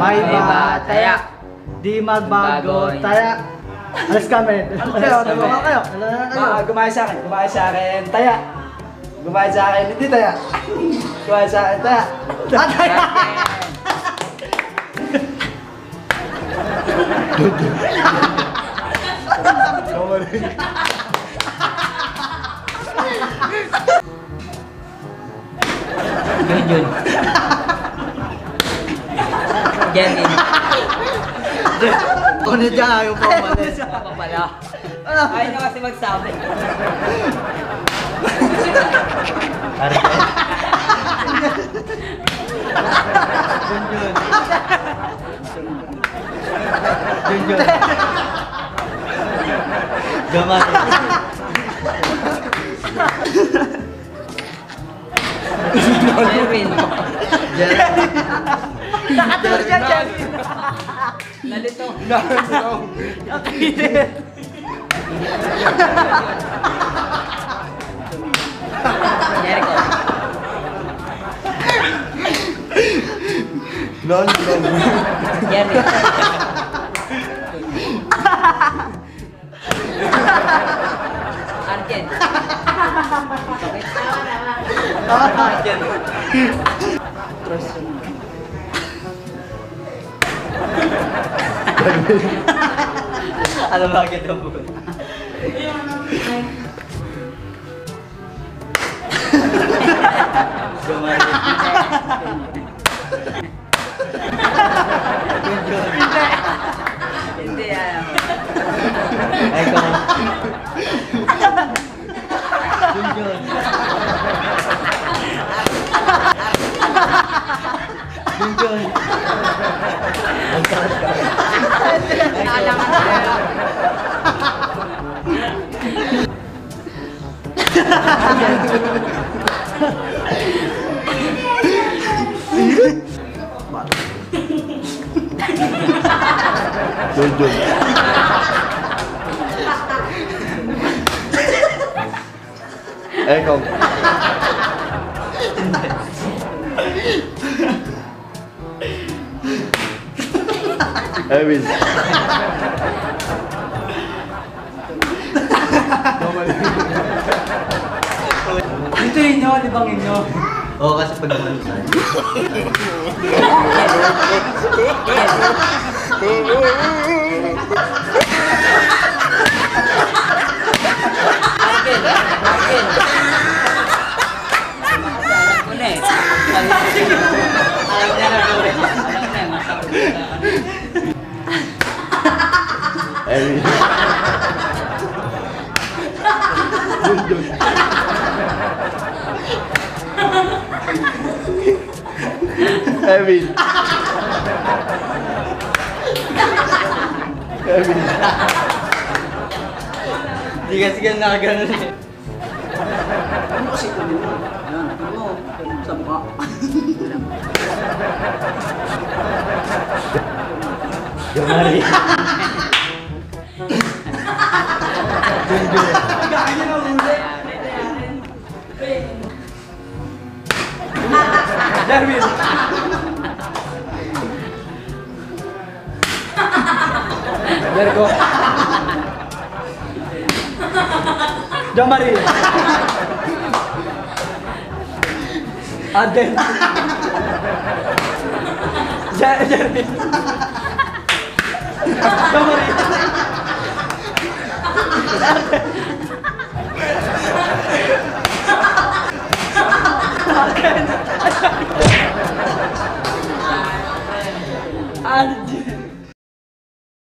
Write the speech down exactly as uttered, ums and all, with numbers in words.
May bataya. Di magbago taya. Alas kami. Ano kayo? Ano kayo? Ano na kayo? Gumaya sa akin. Gumaya sa akin. Taya. Gumaya sa akin. Hindi taya. Gumaya sa akin. Taya. Taya. Yun yun. Jenny. Ano dyan ayaw pa umalis? Ako pala. Ayaw na kasi magsabi. Yun yun. Gaman. Jerwin. Jerwin. Nakatulog siya, Jerwin. Nalito. Nalito. Nakilit. Jericho. Nalito. Jerry. Arjen. Arjen. Alam ba kita po? Hindi yan. Eko. Junjun. Junjun. Junjun. Eko. Erwin. Dito inyo, libangin nyo. Oo, kasi pag nalusan. Arjen. Arjen. Alam ko na eh. Alam niya na gawin. Alam niya, masakit na. Erwin. Junjun. Erwin. Erwin. Hindi kasi ganun nakaganon eh. Ano kasi ito din mo? Ayan, ito mo. Sa mukha. Gamari. Junjun. Kaya na uli. Erwin. Jericho. Jamari. Aden. Jeremy. Jamari.